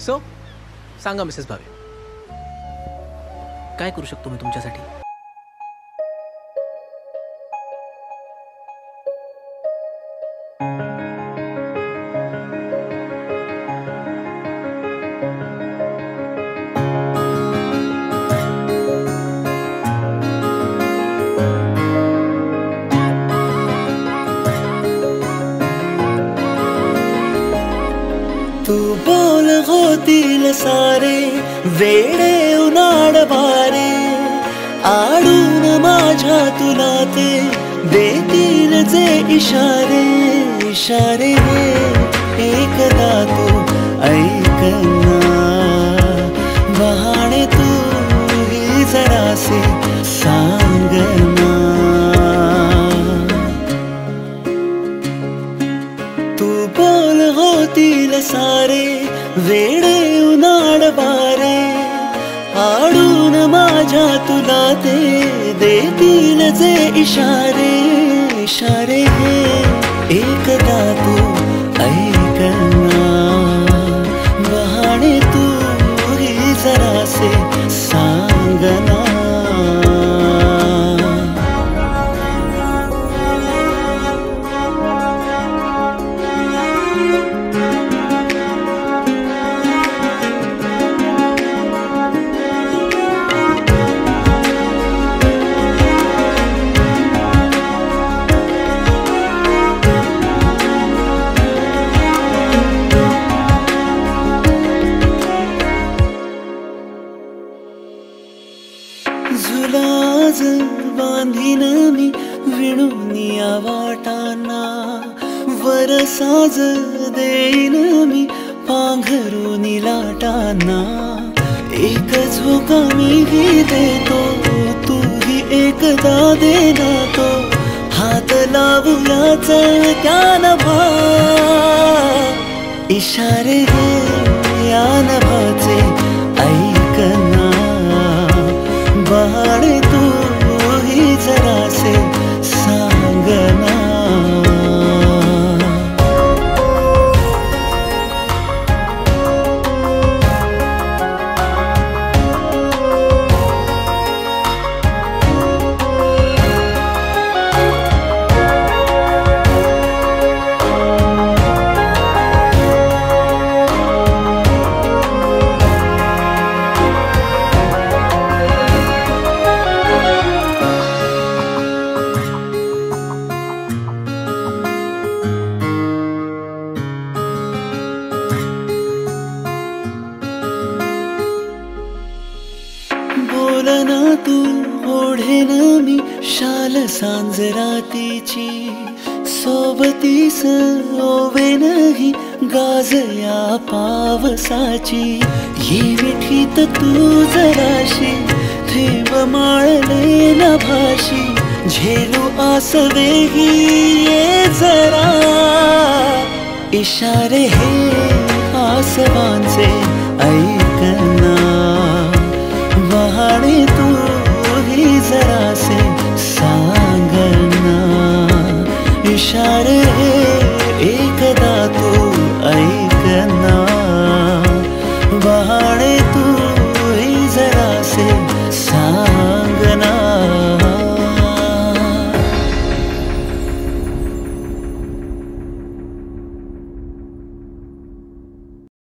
सो सांगा Mrs भावे, काय करू शकतो मी तुमच्यासाठी? सारे वेडे उन्हाळ वारे आडून माझ्या तुला ते देतील जे इशारे इशारे हे एकदा तू ऐकना बहाणे तू ही जरासे सांगना तू बोल होतील सारे वेडे उन्हाळ वारे आडून माझ्या तुला ते देतील जे इशारे इशारे हे एकदा तू ऐकना बहाणे तू ही जरासे सांगना बांधीन मी विणुनिया वाटाना वर साज देईन मी पांघरुनी लाटाना एक झोका मी ही देतो तूही एकदा देना तो हात लावूयाच त्या नभा इशारे हे या नभाचे ऐकना बहाणे तू ही जरासे सांगना सांज रातीची सोबतीस ओवेनही गाजया पावसाची ये मिठीत तू जराशी थेंब माळले नभाशी झेलू आसवेही ये जरा इशारे हे आसवांचे ऐकना वहाणे तू ही जरासे सांगना इशारे एकदा तू ऐकना बहाणे तू